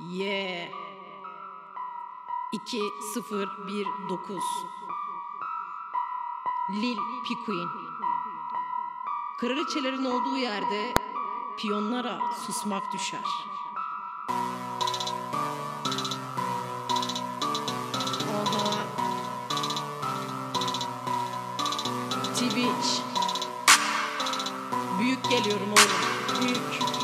Yeah. 2019 Lil Pikuin. Kraliçelerin olduğu yerde piyonlara susmak düşer. Aha. Twitch. Büyük geliyorum oğlum. Büyük.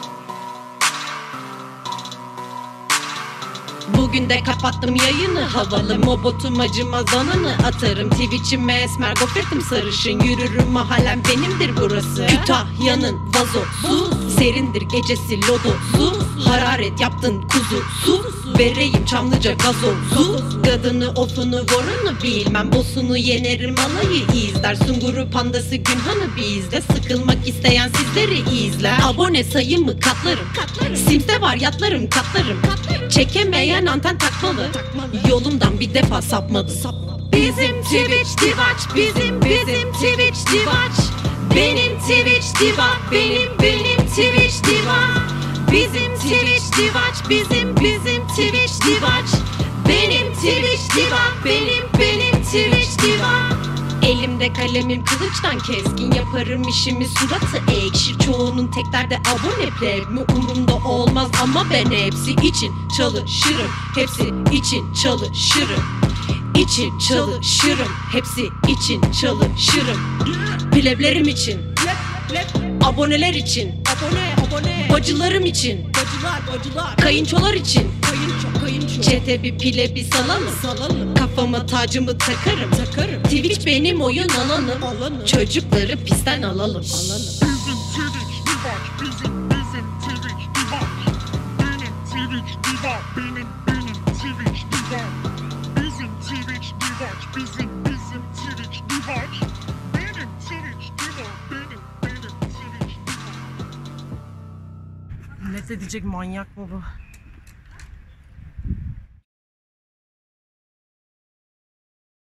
Bugün de kapattım yayını. Havalı mobotum acımaz ananı atarım. Twitch'ime esmer gofretim sarışın. Yürürüm mahallem benimdir burası. Kütahya'nın vazosu. Serindir gecesi lodosu. Hararet yaptın kuzu su. Vereyim Çamlıca gazozu. Gadını ofunu vorunu bilmem. Bosunu yenerim alayı izler. Sunguru pandası Günhan'ı bizde. Sıkılmak isteyen sizleri izler. Abone sayımı katlarım. Sims'te var yatlarım katlarım. Çekemeyen anten takmalı. Yolumdan bir defa sapmadı. Bizim Twitch divaç. Bizim Twitch divaç. Benim Twitch diva. Benim Twitch diva. Bizim Twitch divaç. Bizim Twitch divaç. Benim Twitch diva. Benim Twitch diva. Elimde kalemim kılıçtan keskin. Yaparım işimi suratı ekşir. Çoğunun tek derdi abone pleb mi umurumda olmaz ama ben hepsi için çalışırım. Hepsi için çalışırım. İçin çalışırım. Hepsi için çalışırım. Pleblerim için. Aboneler için. Bacılarım için. Kayınçolar için. Çete bir pile bir salalım. Kafama tacımı takarım. Twitch benim oyun alanım. Çocukları pistten alalım. Bizim Twitch divaç, bizim Twitch divaç. Benim Twitch diva, benim Twitch diva. Bizim Twitch divaç, bizim Twitch divaç. Benim Twitch diva, benim Twitch diva. Ne edecek manyak mı bu?